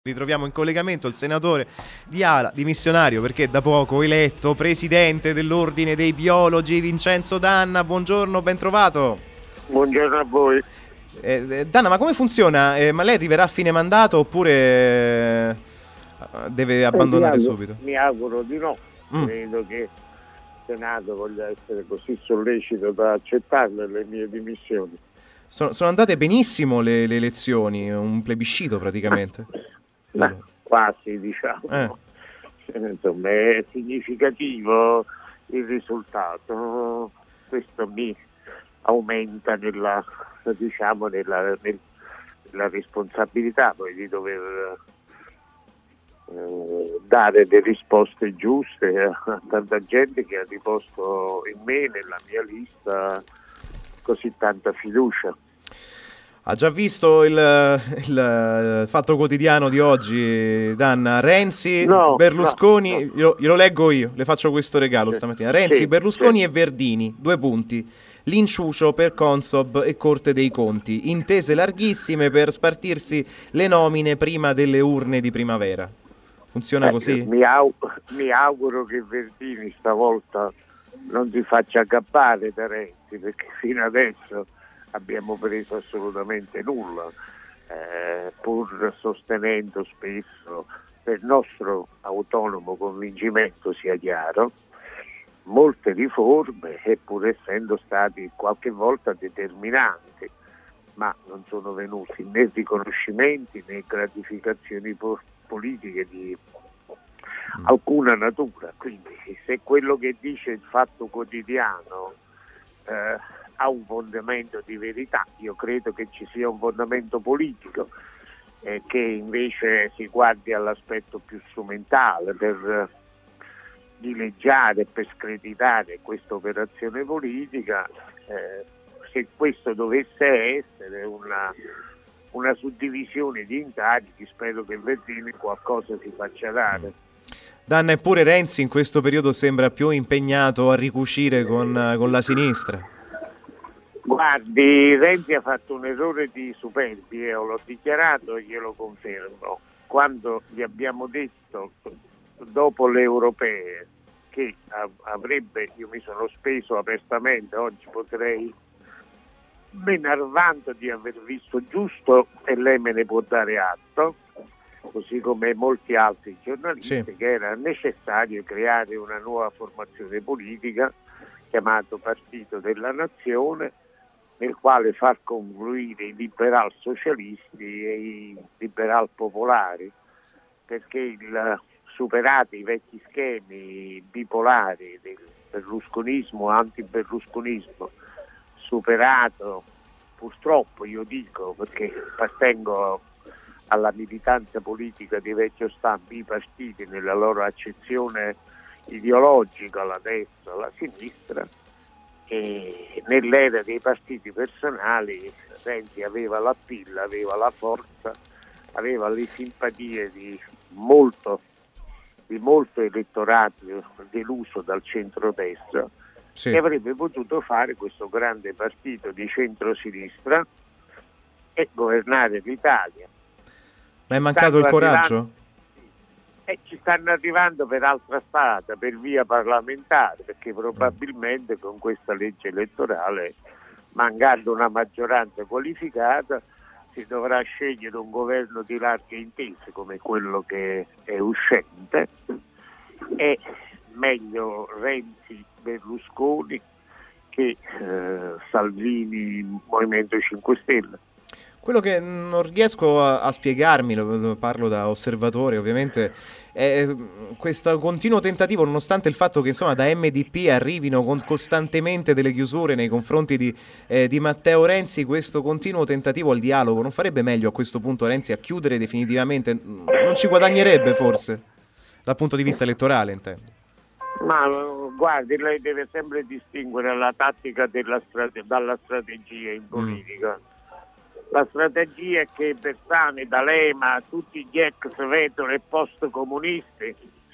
Ritroviamo in collegamento il senatore di Ala, dimissionario perché da poco eletto presidente dell'Ordine dei Biologi, Vincenzo D'Anna. Buongiorno, ben trovato. Buongiorno a voi. D'Anna, ma come funziona? Ma lei arriverà a fine mandato oppure deve abbandonare subito? Mi auguro di no. Credo che il Senato voglia essere così sollecito da accettarle le mie dimissioni. Sono andate benissimo le elezioni, un plebiscito praticamente. Quasi, diciamo. Insomma, è significativo il risultato. Questo mi aumenta nella responsabilità poi di dover dare le risposte giuste a tanta gente che ha riposto in me, nella mia lista, così tanta fiducia. Ha già visto il Fatto Quotidiano di oggi, D'Anna? Renzi, Berlusconi, no. Glielo leggo io, le faccio questo regalo stamattina. Renzi, Berlusconi e Verdini, 2 punti. L'inciucio per Consob e Corte dei Conti. Intese larghissime per spartirsi le nomine prima delle urne di primavera. Funziona così? Mi auguro che Verdini stavolta non si faccia aggappare da Renzi, perché fino adesso abbiamo preso assolutamente nulla, pur sostenendo spesso, per nostro autonomo convincimento sia chiaro, molte riforme, e pur essendo stati qualche volta determinanti, ma non sono venuti né riconoscimenti né gratificazioni politiche di alcuna natura. Quindi se quello che dice il Fatto Quotidiano ha un fondamento di verità, io credo che ci sia un fondamento politico, che invece si guardi all'aspetto più strumentale per dileggiare e per screditare questa operazione politica. Se questo dovesse essere una suddivisione di incarichi, spero che Verdini qualcosa si faccia dare. D'Anna, eppure Renzi in questo periodo sembra più impegnato a ricucire con la sinistra. Guardi, Renzi ha fatto un errore di superbia, l'ho dichiarato e glielo confermo. Quando gli abbiamo detto dopo le europee che avrebbe, io mi sono speso apertamente, oggi potrei menarvando di aver visto giusto, e lei me ne può dare atto, così come molti altri giornalisti, sì, che era necessario creare una nuova formazione politica chiamato Partito della Nazione, nel quale far confluire i liberal socialisti e i liberal popolari, perché superati i vecchi schemi bipolari del berlusconismo, anti-berlusconismo, superato purtroppo, io dico, perché appartengo alla militanza politica di vecchio stampo, i partiti nella loro accezione ideologica, la destra, la sinistra, e nell'era dei partiti personali Renzi aveva la pilla, aveva la forza, aveva le simpatie di molto elettorato deluso dal centrodestra, sì, che avrebbe potuto fare questo grande partito di centrosinistra e governare l'Italia. Ma è mancato il coraggio? Ci stanno arrivando per altra strada, per via parlamentare, perché probabilmente con questa legge elettorale, mancando una maggioranza qualificata, si dovrà scegliere un governo di larghe intese come quello che è uscente, e meglio Renzi Berlusconi che Salvini Movimento 5 Stelle. Quello che non riesco a spiegarmi, lo parlo da osservatore ovviamente, è questo continuo tentativo, nonostante il fatto che insomma da MDP arrivino costantemente delle chiusure nei confronti di Matteo Renzi, questo continuo tentativo al dialogo. Non farebbe meglio a questo punto Renzi a chiudere definitivamente? Non ci guadagnerebbe forse dal punto di vista elettorale, intendo? Ma guardi, lei deve sempre distinguere la tattica dalla strategia in politica. La strategia è che Bersani, D'Alema, tutti gli ex vetro e post comunisti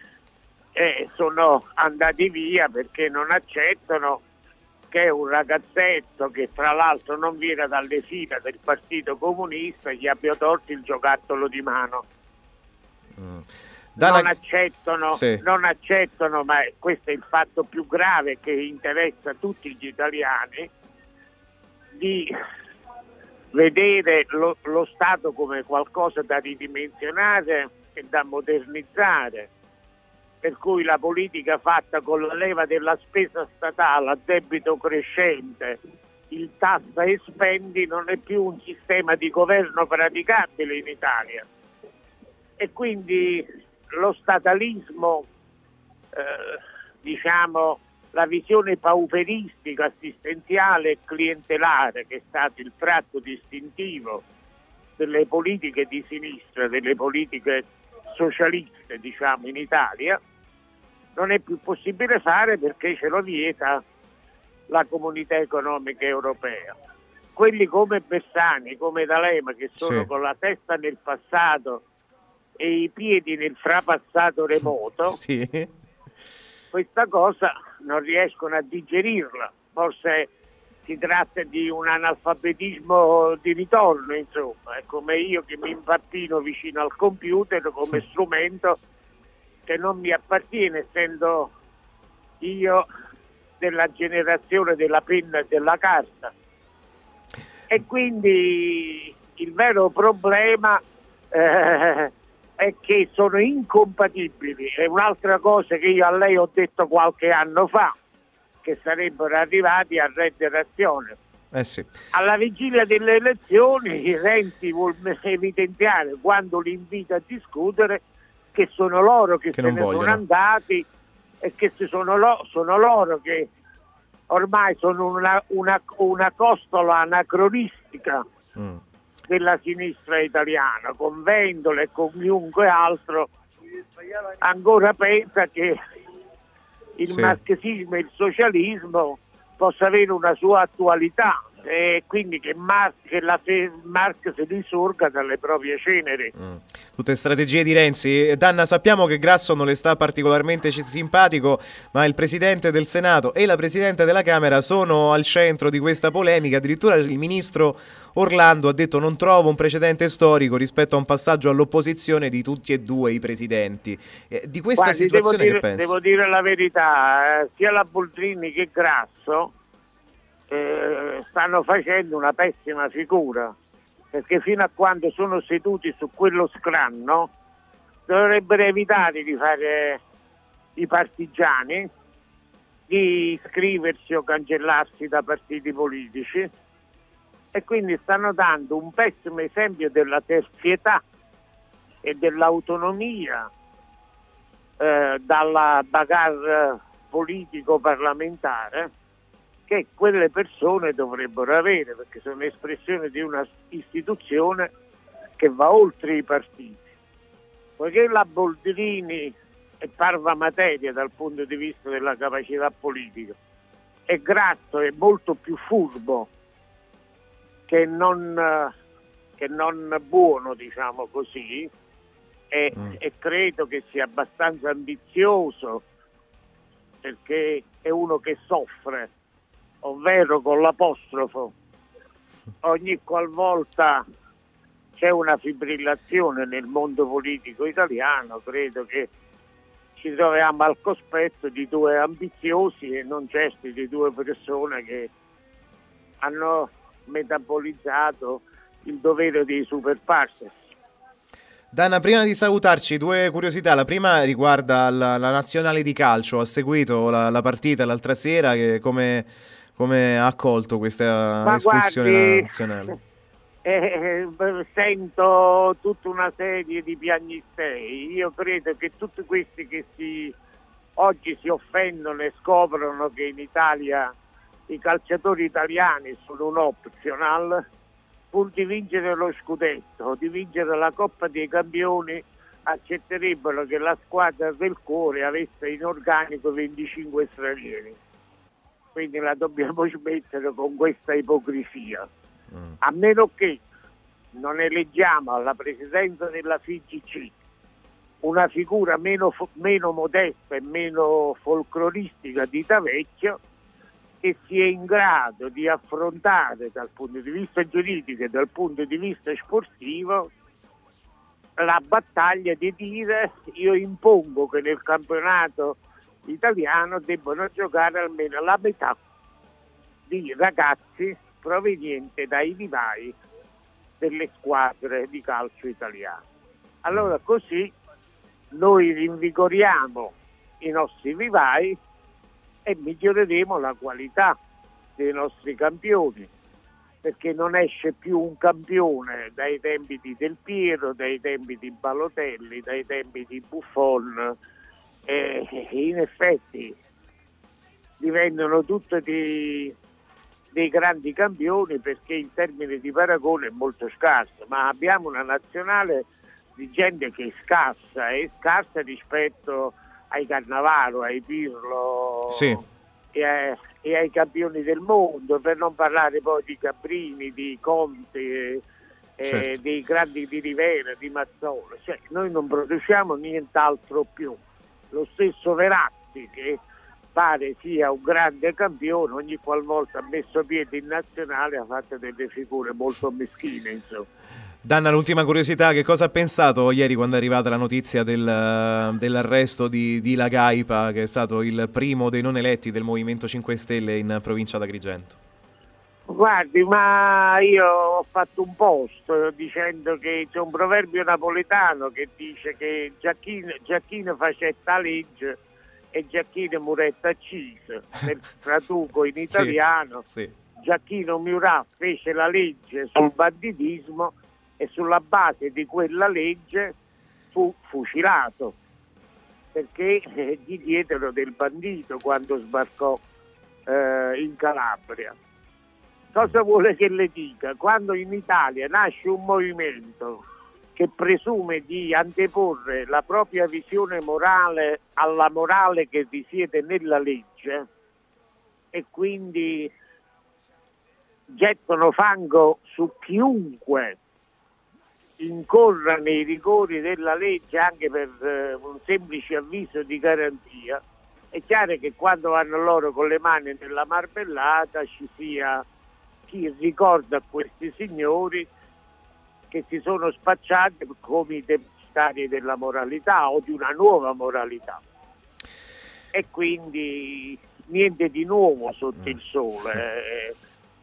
sono andati via perché non accettano che un ragazzetto che tra l'altro non viene dalle fila del Partito Comunista gli abbia tolto il giocattolo di mano. Non accettano, ma questo è il fatto più grave che interessa tutti gli italiani, di vedere lo Stato come qualcosa da ridimensionare e da modernizzare, per cui la politica fatta con la leva della spesa statale a debito crescente, il tassa e spendi, non è più un sistema di governo praticabile in Italia. E quindi lo statalismo, la visione pauperistica, assistenziale e clientelare, che è stato il tratto distintivo delle politiche di sinistra, delle politiche socialiste, in Italia, non è più possibile fare perché ce lo vieta la Comunità Economica Europea. Quelli come Bersani, come D'Alema, che sono con la testa nel passato e i piedi nel frapassato remoto, questa cosa non riescono a digerirla. Forse si tratta di un analfabetismo di ritorno, insomma. È come io che mi impappino vicino al computer come strumento che non mi appartiene, essendo io della generazione della penna e della carta. E quindi il vero problema è che sono incompatibili. È un'altra cosa che io a lei ho detto qualche anno fa, che sarebbero arrivati a rendere azione. Alla vigilia delle elezioni Renzi vuol evidenziare, quando li invita a discutere, che sono loro che se ne sono andati e che sono loro che ormai sono una costola anacronistica della sinistra italiana, con Vendola e con chiunque altro ancora pensa che il marxismo e il socialismo possa avere una sua attualità, e quindi che Marx risorga dalle proprie ceneri. Tutte strategie di Renzi. Danna, sappiamo che Grasso non le sta particolarmente simpatico, ma il Presidente del Senato e la Presidente della Camera sono al centro di questa polemica. Addirittura il Ministro Orlando ha detto: non trovo un precedente storico rispetto a un passaggio all'opposizione di tutti e due i Presidenti. Di questa situazione che pensi? Devo dire la verità, sia la Boldrini che Grasso stanno facendo una pessima figura, perché fino a quando sono seduti su quello scranno dovrebbero evitare di fare i partigiani, di iscriversi o cancellarsi da partiti politici, e quindi stanno dando un pessimo esempio della terzietà e dell'autonomia dalla bagarre politico-parlamentare che quelle persone dovrebbero avere, perché sono espressione di una istituzione che va oltre i partiti. Poiché la Boldrini è parva materia dal punto di vista della capacità politica, e Grasso è molto più furbo che non buono, diciamo così, e credo che sia abbastanza ambizioso, perché è uno che soffre, ovvero con l'apostrofo. Ogni qualvolta c'è una fibrillazione nel mondo politico italiano, credo che ci troviamo al cospetto di due ambiziosi e non certo di due persone che hanno metabolizzato il dovere dei super partes. Danna, prima di salutarci, due curiosità. La prima riguarda la nazionale di calcio. Ha seguito la partita l'altra sera, che come ha accolto questa espulsione dalla nazionale? Sento tutta una serie di piagnistei. Io credo che tutti questi che oggi si offendono e scoprono che in Italia i calciatori italiani sono un optional, pur di vincere lo scudetto, di vincere la Coppa dei Campioni, accetterebbero che la squadra del cuore avesse in organico 25 stranieri. Quindi la dobbiamo smettere con questa ipocrisia. A meno che non eleggiamo alla presidenza della FIGC una figura meno modesta e meno folcloristica di Tavecchio, che sia in grado di affrontare dal punto di vista giuridico e dal punto di vista sportivo la battaglia di dire: io impongo che nel campionato italiano debbano giocare almeno la metà di ragazzi provenienti dai vivai delle squadre di calcio italiane. Allora così noi rinvigoriamo i nostri vivai e miglioreremo la qualità dei nostri campioni, perché non esce più un campione dai tempi di Del Piero, dai tempi di Balotelli, dai tempi di Buffon, e in effetti diventano tutti dei grandi campioni, perché in termini di paragone è molto scarso, ma abbiamo una nazionale di gente che è scarsa rispetto ai Cannavaro, ai Pirlo, sì, e ai campioni del mondo, per non parlare poi di Cabrini, di Conti, certo, dei grandi di Rivera, di Mazzola. Cioè, noi non produciamo nient'altro più. Lo stesso Verratti, che pare sia un grande campione, ogni qualvolta ha messo piede in nazionale ha fatto delle figure molto meschine, insomma. Danna, l'ultima curiosità, che cosa ha pensato ieri quando è arrivata la notizia dell'arresto di La Gaipa, che è stato il primo dei non eletti del Movimento 5 Stelle in provincia d'Agrigento? Guardi, ma io ho fatto un post dicendo che c'è un proverbio napoletano che dice che Giacchino facetta legge e Giacchino muretta accise. Nel traduco in italiano, sì. Giacchino Murat fece la legge sul banditismo e sulla base di quella legge fu fucilato, perché gli diedero del bandito quando sbarcò in Calabria. Cosa vuole che le dica? Quando in Italia nasce un movimento che presume di anteporre la propria visione morale alla morale che risiede nella legge, e quindi gettano fango su chiunque incorra nei rigori della legge anche per un semplice avviso di garanzia, è chiaro che quando vanno loro con le mani nella marmellata ci sia chi ricorda a questi signori che si sono spacciati come i depositari della moralità o di una nuova moralità, e quindi niente di nuovo sotto il sole.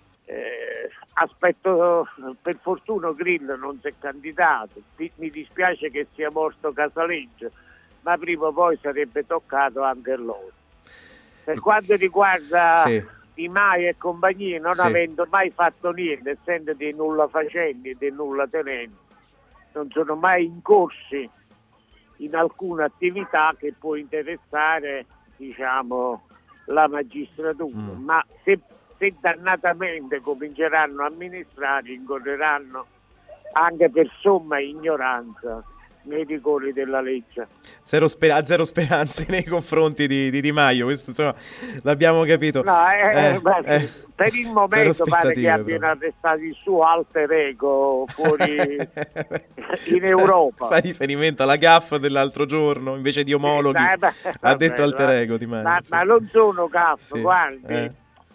Aspetto, per fortuna Grillo non si è candidato, mi dispiace che sia morto Casaleggio, ma prima o poi sarebbe toccato anche loro. Per quanto riguarda Di Maio e compagnia, non avendo mai fatto niente, essendo dei nulla facenti e dei nulla tenenti, non sono mai incorsi in alcuna attività che può interessare, diciamo, la magistratura, ma se dannatamente cominceranno a amministrare, incorreranno anche per somma ignoranza nei rigori della legge. Zero speranze nei confronti di Maio, questo insomma l'abbiamo capito. No, per il momento pare che abbiano arrestato il suo alter ego fuori in Europa. Fa riferimento alla gaffa dell'altro giorno, invece di omologhi ha detto alter ego di Maio. Ma non sono gaffe, guardi.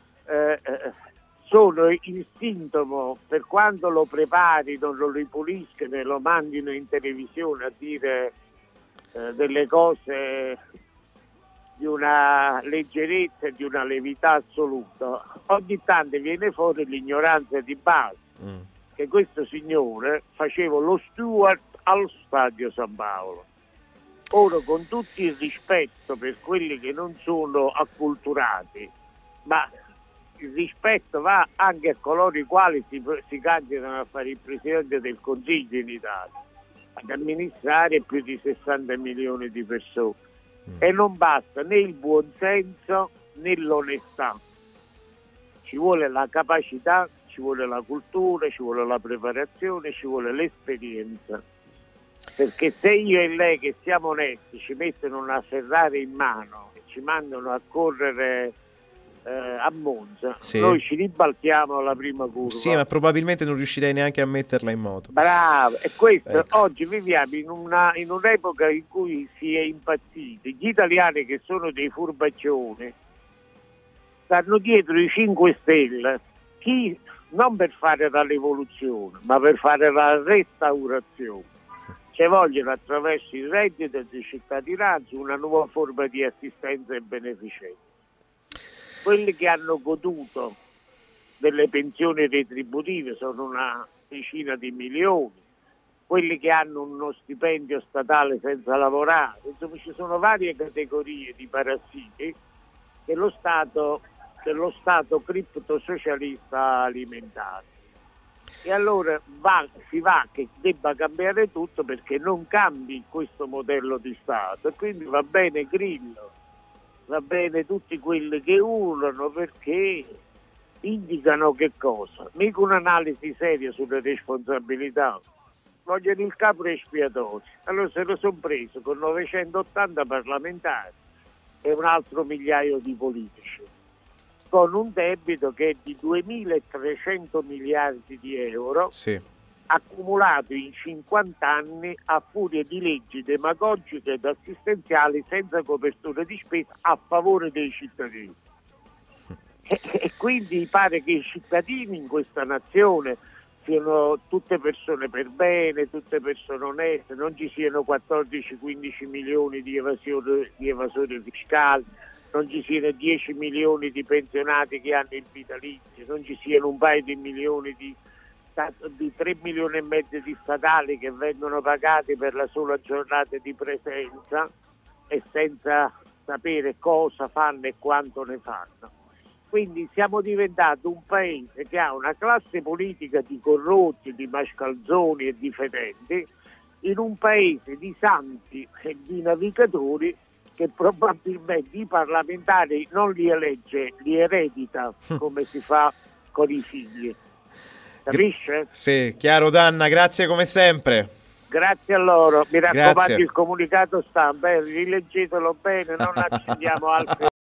Sono il sintomo, per quanto lo preparino, lo ripuliscono e lo mandino in televisione a dire delle cose di una leggerezza e di una levità assoluta. Ogni tanto viene fuori l'ignoranza di base, che questo signore faceva lo steward allo stadio San Paolo. Ora, con tutto il rispetto per quelli che non sono acculturati, ma il rispetto va anche a coloro i quali si candidano a fare il Presidente del Consiglio in Italia, ad amministrare più di 60 milioni di persone. E non basta né il buonsenso né l'onestà. Ci vuole la capacità, ci vuole la cultura, ci vuole la preparazione, ci vuole l'esperienza. Perché se io e lei, che siamo onesti, ci mettono una Ferrari in mano e ci mandano a correre a Monza, noi ci ribaltiamo alla prima curva. Sì, ma probabilmente non riuscirei neanche a metterla in moto. Bravo, e questo oggi viviamo in un'epoca in cui si è impazziti. Gli italiani, che sono dei furbaccioni, stanno dietro i 5 Stelle, non per fare la rivoluzione, ma per fare la restaurazione. ci vogliono attraverso il reddito di cittadinanza una nuova forma di assistenza e beneficenza. Quelli che hanno goduto delle pensioni retributive sono una decina di milioni, quelli che hanno uno stipendio statale senza lavorare, insomma ci sono varie categorie di parassiti che lo Stato criptosocialista alimentare. E allora si va che debba cambiare tutto perché non cambi questo modello di Stato, e quindi va bene Grillo, va bene tutti quelli che urlano perché indicano che cosa? Mica un'analisi seria sulle responsabilità. Vogliono il capo espiatorio. Allora se lo sono preso con 980 parlamentari e un altro migliaio di politici, con un debito che è di 2.300 miliardi di euro, Sì. accumulato in 50 anni a furia di leggi demagogiche ed assistenziali senza copertura di spesa a favore dei cittadini. E quindi pare che i cittadini in questa nazione siano tutte persone per bene, tutte persone oneste, non ci siano 14-15 milioni di evasori fiscali, non ci siano 10 milioni di pensionati che hanno il vitalizio, non ci siano un paio di milioni di 3 milioni e mezzo di statali che vengono pagati per la sola giornata di presenza e senza sapere cosa fanno e quanto ne fanno. Quindi siamo diventati un paese che ha una classe politica di corrotti, di mascalzoni e di fedenti, in un paese di santi e di navigatori che probabilmente i parlamentari non li elegge, li eredita come si fa con i figli. Capisce? Sì, chiaro Danna, grazie come sempre. Grazie a loro, mi raccomando Grazie. il comunicato stampa, rileggetelo bene, non accendiamo altri